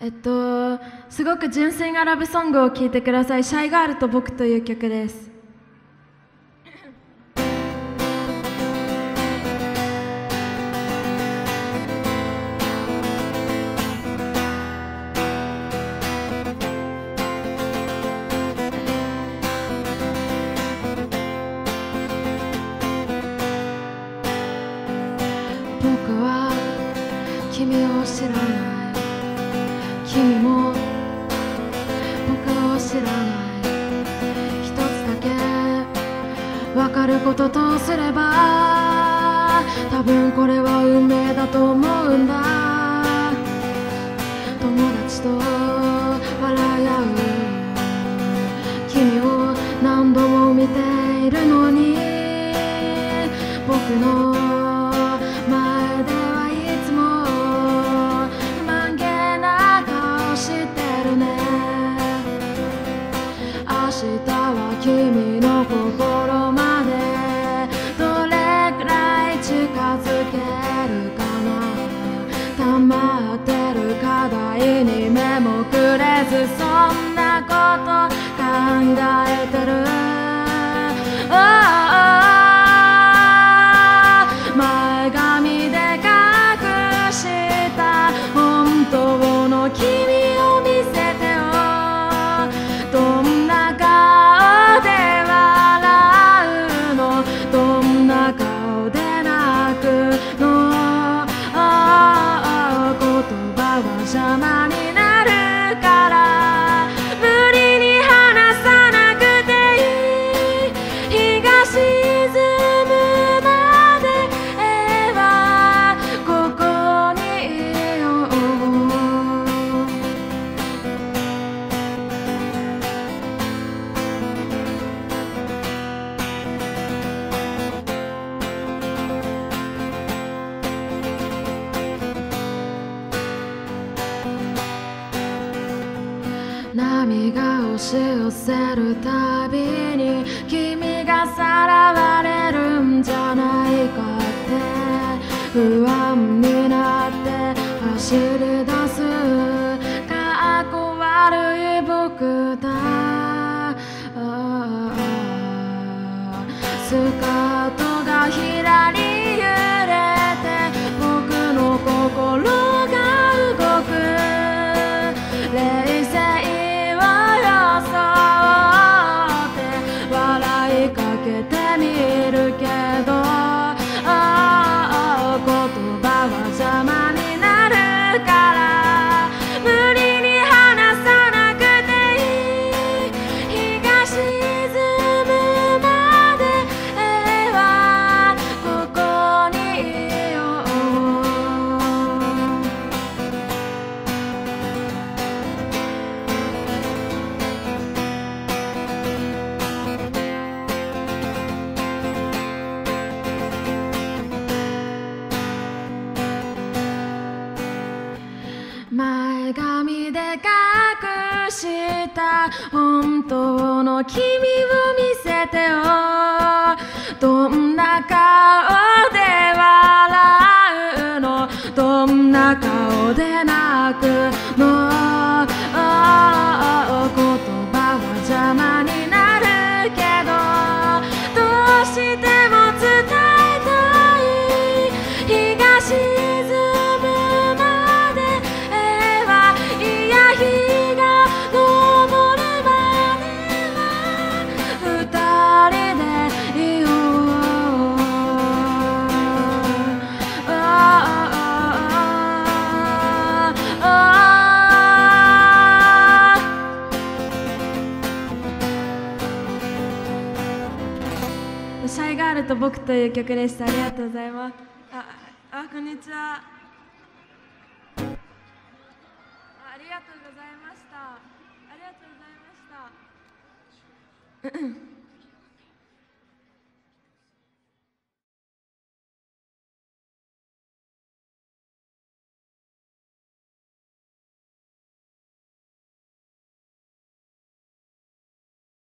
すごく純粋なラブソングを聴いてください。シャイガールと僕という曲です。僕は君を知らない、君も僕を知らない。一つだけ分かることとすれば、多分これは運命だと思うんだ。友達と笑い合う君を何度も見ているのに、僕の前ではいつも不満げな顔してるね。明日は君の心までどれくらい近づけるかな。溜まってる課題に目もくれず、そんなこと考えてる。前髪で隠した本当の君を見せてよ。どんな顔で笑うの、どんな顔で泣くの。言葉は邪魔になるから無理に話さなくていい。日が沈むまではここにいよう。波が押し寄せるたびに君がさらわれるんじゃないかって不安になって走り出す。かっこ悪い僕だ。スカートがひらり揺れて僕の心が動く。冷静を装って笑いかけてみるけど、言葉は邪魔になるから無理に話さなくていい。日が沈むまではここにいよう。前髪で隠した本当の君を見せてよ。どんな顔で笑うの、どんな顔で泣くの。言葉は邪魔になるけどどうしても伝えたい。日が沈むまでいや日が昇るまでは二人でいよう。シャイガールと僕という曲でした。ありがとうございます。こんにちは。ありがとうございました。ありがとうございました。